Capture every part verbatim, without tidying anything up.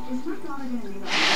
Is my daughter gonna leave us?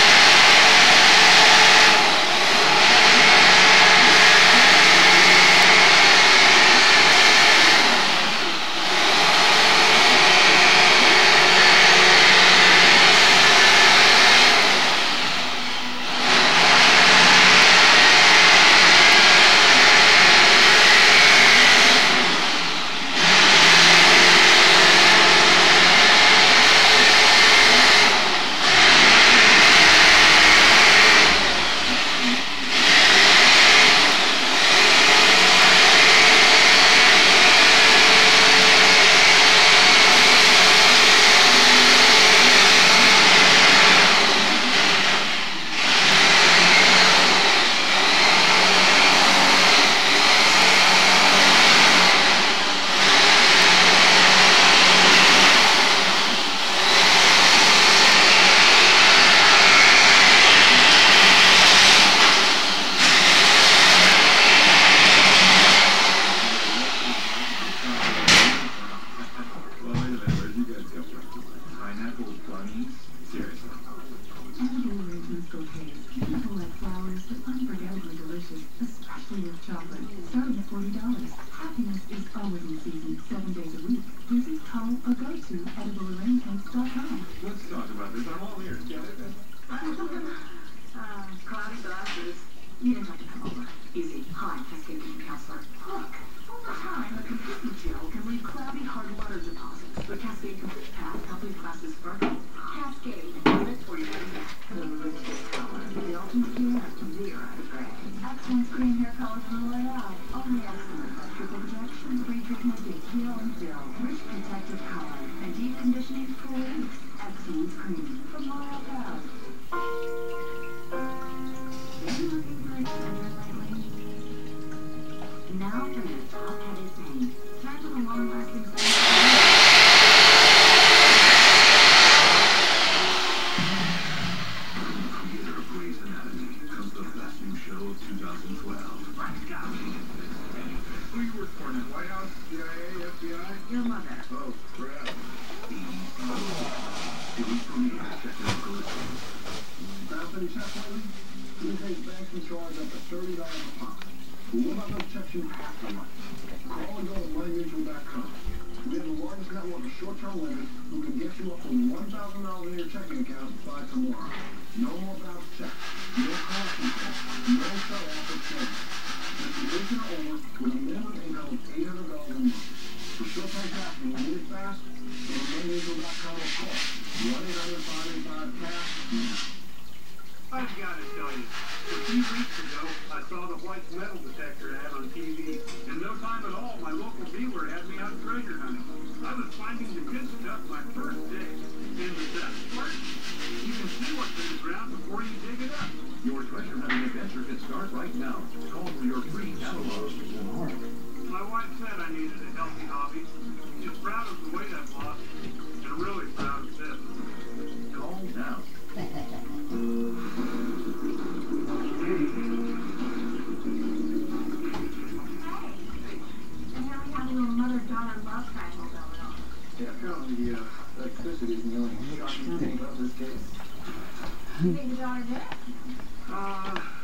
Chocolate, starting at forty dollars. Happiness is always in season, seven days a week. Visit call or go to edible arrange cakes dot com. Let's talk about this. I'm all ears. Get it? uh, cloudy glasses. You didn't have to come over. Easy. Hi, Cascade Game Counselor. Look, over time, a complete gel can leave cloudy hard water deposits. The Cascade Complete Path helps leave glasses sparkle. Cascade, good for your hair. The richest color. The ultimate hair. Zero gray. Excellent screen hair color from the layout. Only excellent by triple projection. Pre-treatmented peel and fill. Rich protective color. And deep conditioning for weeks. Excellent screen from L'Oreal Path. Been looking for a treasure lately? Now for your top-headed pain. Turn to the long-lasting sunshine. Who you work for now? White House, C I A, F B I? Your mother. Oh, crap. It was for me to check out good. Found any checks lately? You take banks and charge up to thirty dollars a pop. What about those checks you have to money? Call and go to money mutual dot com. We have the largest network of short-term lenders who can get you up to one thousand dollars in your checking account by tomorrow. No more bounce checks. No call fees. No sell-off of change. Distribution over with a minimum income of eight hundred dollars a month. For short-term cash, you need it fast, go to money mutual dot com or call one eight hundred five eight five cash now. I've got to tell you, a few weeks ago, I saw the white metal detector ad on T V. In no time at all, my local dealer had me out treasure hunting. I was finding the good stuff my first day. And the best part? You can see what's in the ground before you dig it up. Your treasure hunting adventure can start right now. Call for your free catalog. My wife said I needed a healthy hobby. She's proud of the weight I've lost, and really proud of this. Call now. Hey, and here we have a little mother-daughter love triangle going on. Yeah, apparently the uh, electricity is the only shocking thing about this case. You think your daughter did it? Uh...